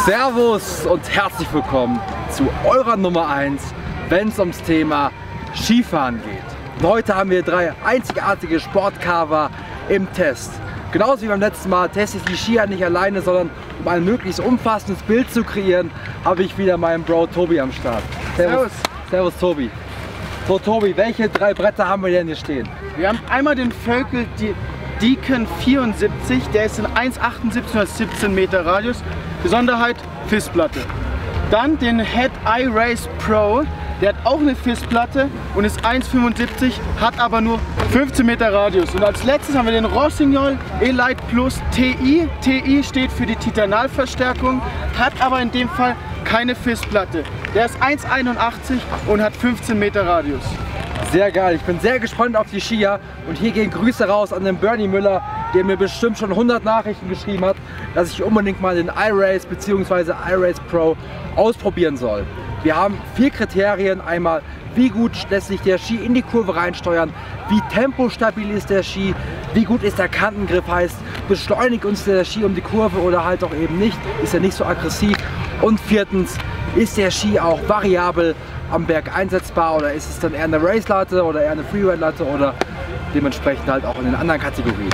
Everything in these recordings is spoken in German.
Servus und herzlich willkommen zu eurer Nummer 1, wenn es ums Thema Skifahren geht. Und heute haben wir 3 einzigartige Sportcarver im Test. Genauso wie beim letzten Mal teste ich die Skier nicht alleine, sondern um ein möglichst umfassendes Bild zu kreieren, habe ich wieder meinen Bro Tobi am Start. Servus. Servus Tobi. So Tobi, welche 3 Bretter haben wir denn hier stehen? Wir haben einmal den Völkel Deacon 74, der ist in 1,78 und 17 Meter Radius. Besonderheit FIS-Platte. Dann den Head iRace Pro, der hat auch eine FIS-Platte und ist 1,75, hat aber nur 15 Meter Radius. Und als letztes haben wir den Rossignol Elite Plus TI. TI steht für die Titanalverstärkung, hat aber in dem Fall keine FIS-Platte. Der ist 1,81 und hat 15 Meter Radius. Sehr geil, ich bin sehr gespannt auf die Skier und hier gehen Grüße raus an den Bernie Müller, der mir bestimmt schon 100 Nachrichten geschrieben hat, dass ich unbedingt mal den iRace bzw. iRace Pro ausprobieren soll. Wir haben 4 Kriterien, einmal wie gut lässt sich der Ski in die Kurve reinsteuern, wie tempostabil ist der Ski, wie gut ist der Kantengriff, heißt beschleunigt uns der Ski um die Kurve oder halt auch eben nicht, ist er nicht so aggressiv, und 4. ist der Ski auch variabel am Berg einsetzbar oder ist es dann eher eine Race-Latte oder eher eine Freeride-Latte oder dementsprechend halt auch in den anderen Kategorien.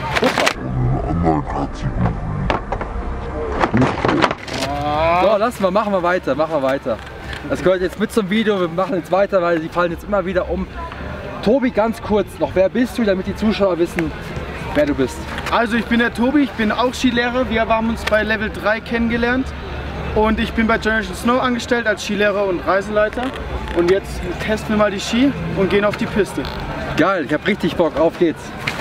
So, machen wir weiter. Das gehört jetzt mit zum Video, wir machen jetzt weiter, weil die fallen jetzt immer wieder um. Tobi, ganz kurz noch, wer bist du, damit die Zuschauer wissen, wer du bist? Also ich bin der Tobi, ich bin auch Skilehrer, wir haben uns bei Level 3 kennengelernt. Und ich bin bei Generation Snow angestellt als Skilehrer und Reiseleiter. Und jetzt testen wir mal die Ski und gehen auf die Piste. Geil, ich habe richtig Bock, auf geht's.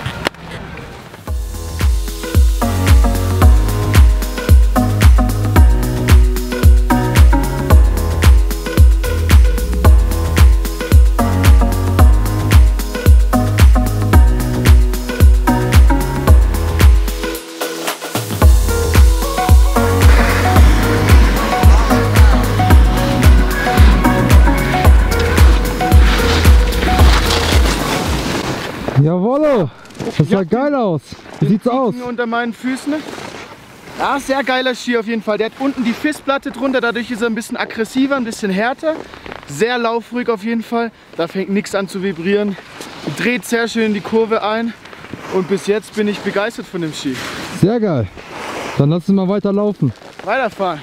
Jawollo, das sah geil aus. Wie sieht's aus? Unter meinen Füßen. Ja, sehr geiler Ski auf jeden Fall. Der hat unten die FIS-Platte drunter, dadurch ist er ein bisschen aggressiver, ein bisschen härter. Sehr laufruhig auf jeden Fall. Da fängt nichts an zu vibrieren. Dreht sehr schön in die Kurve ein. Und bis jetzt bin ich begeistert von dem Ski. Sehr geil. Dann lass uns mal weiter laufen. Weiterfahren.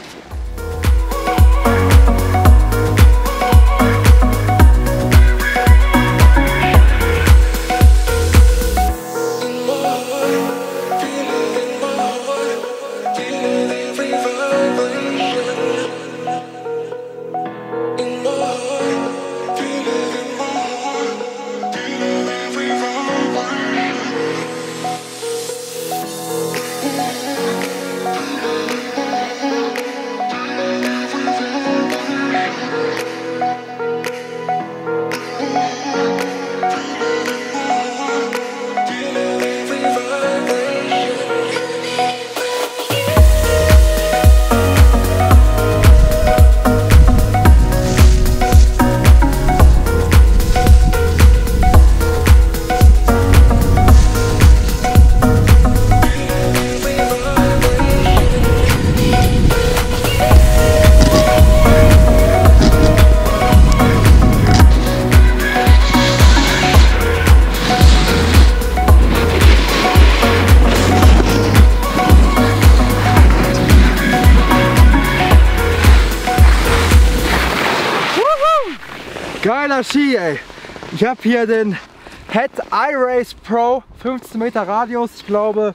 Geiler Ski, ey. Ich habe hier den Head iRace Pro, 15 Meter Radius, ich glaube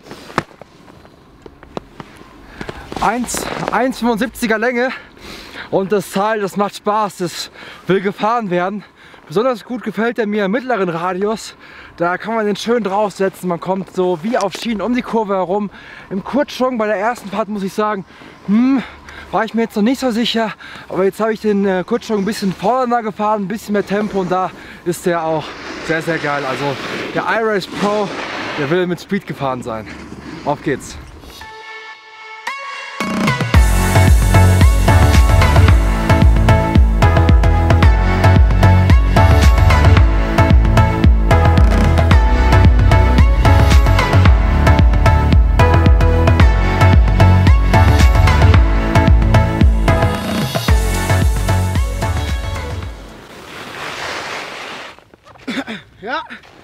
1,75er Länge. Und das Teil, das macht Spaß, das will gefahren werden. Besonders gut gefällt er mir im mittleren Radius. Da kann man den schön draufsetzen. Man kommt so wie auf Schienen um die Kurve herum. Im Kurzschwung bei der ersten Fahrt muss ich sagen, war ich mir jetzt noch nicht so sicher. Aber jetzt habe ich den Kurzschwung ein bisschen fordernder gefahren, ein bisschen mehr Tempo. Und da ist der auch sehr, sehr geil. Also der iRace Pro, der will mit Speed gefahren sein. Auf geht's.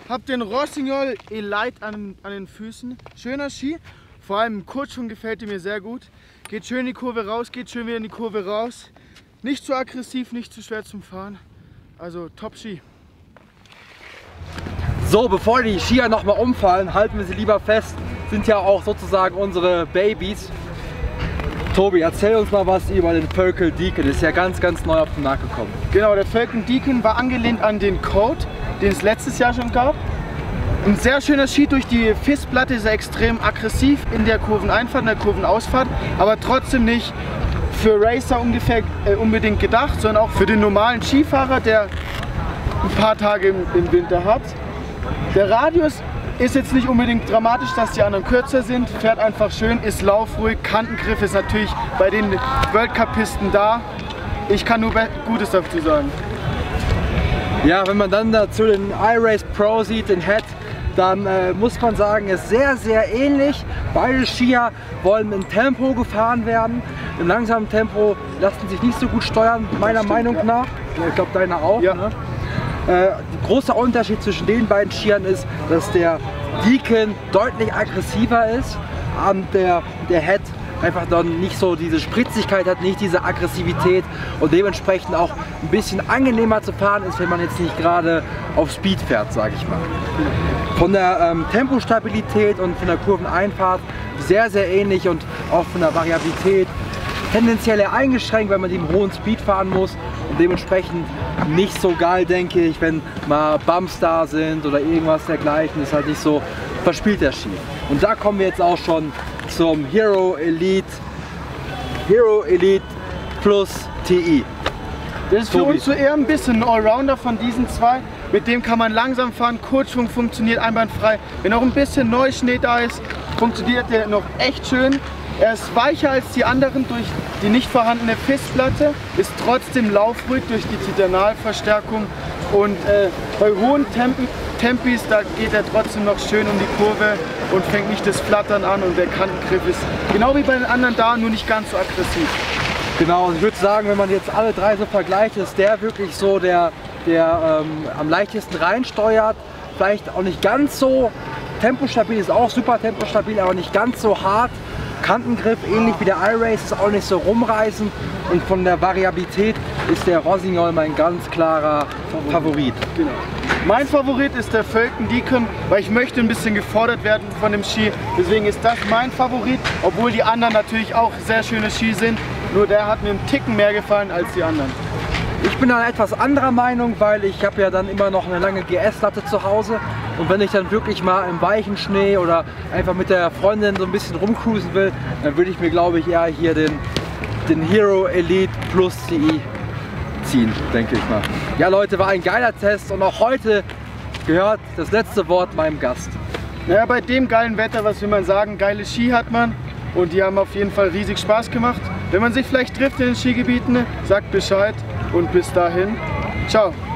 Hab den Rossignol Elite an den Füßen. Schöner Ski. Vor allem im Kurzschwung gefällt er mir sehr gut. Geht schön in die Kurve raus, geht schön wieder in die Kurve raus. Nicht zu aggressiv, nicht zu schwer zum Fahren. Also Top-Ski. So, bevor die Skier nochmal umfallen, halten wir sie lieber fest. Sind ja auch sozusagen unsere Babys. Tobi, erzähl uns mal was über den Falcon Deacon. Ist ja ganz neu auf den Markt gekommen. Genau, der Falcon Deacon war angelehnt an den Code, den es letztes Jahr schon gab. Ein sehr schöner Ski. Durch die FIS-Platte ist er extrem aggressiv in der Kurveneinfahrt, in der Kurvenausfahrt, aber trotzdem nicht für Racer unbedingt gedacht, sondern auch für den normalen Skifahrer, der ein paar Tage im Winter hat. Der Radius ist jetzt nicht unbedingt dramatisch, dass die anderen kürzer sind, fährt einfach schön, ist laufruhig, Kantengriff ist natürlich bei den World Cup-Pisten da. Ich kann nur Gutes dazu sagen. Ja, wenn man dann dazu den iRace Pro sieht, den Head, dann muss man sagen, ist sehr ähnlich. Beide Skier wollen im Tempo gefahren werden. Im langsamen Tempo lassen sich nicht so gut steuern, meiner Meinung nach. Ich glaube, deiner auch. Ja. Ne? Großer Unterschied zwischen den beiden Skiern ist, dass der Deacon deutlich aggressiver ist und der Head einfach dann nicht so diese Spritzigkeit hat, nicht diese Aggressivität und dementsprechend auch ein bisschen angenehmer zu fahren ist, wenn man jetzt nicht gerade auf Speed fährt, sage ich mal. Von der Tempostabilität und von der Kurveneinfahrt sehr ähnlich und auch von der Variabilität tendenziell eher eingeschränkt, wenn man die im hohen Speed fahren muss und dementsprechend nicht so geil, denke ich, wenn mal Bumps da sind oder irgendwas dergleichen, ist halt nicht so verspielt der Ski. Und da kommen wir jetzt auch schon zum Hero Elite Plus TI. Das ist für uns so eher ein bisschen ein Allrounder von diesen zwei. Mit dem kann man langsam fahren, Kurzschwung funktioniert einwandfrei. Wenn noch ein bisschen Neuschnee da ist, funktioniert der noch echt schön. Er ist weicher als die anderen durch die nicht vorhandene FIS-Platte, ist trotzdem laufruhig durch die Titanalverstärkung und bei hohen Tempis, da geht er trotzdem noch schön um die Kurve und fängt nicht das Flattern an und der Kantengriff ist genau wie bei den anderen da, nur nicht ganz so aggressiv. Genau, und ich würde sagen, wenn man jetzt alle drei so vergleicht, ist der wirklich so der am leichtesten reinsteuert, vielleicht auch nicht ganz so tempostabil, ist auch super tempostabil, aber nicht ganz so hart. Kantengriff, ähnlich wie der iRace, ist auch nicht so rumreißend und von der Variabilität ist der Rossignol mein ganz klarer Favorit. Genau. Mein Favorit ist der Falcon Deacon, weil ich möchte ein bisschen gefordert werden von dem Ski. Deswegen ist das mein Favorit, obwohl die anderen natürlich auch sehr schöne Ski sind. Nur der hat mir einen Ticken mehr gefallen als die anderen. Ich bin dann etwas anderer Meinung, weil ich habe ja dann immer noch eine lange GS-Latte zu Hause und wenn ich dann wirklich mal im weichen Schnee oder einfach mit der Freundin so ein bisschen rumcruisen will, dann würde ich mir, glaube ich, eher hier den Hero Elite Plus CI ziehen, denke ich mal. Ja Leute, war ein geiler Test und auch heute gehört das letzte Wort meinem Gast. Naja, bei dem geilen Wetter, was will man sagen, geile Ski hat man und die haben auf jeden Fall riesig Spaß gemacht. Wenn man sich vielleicht trifft in den Skigebieten, sagt Bescheid und bis dahin, ciao.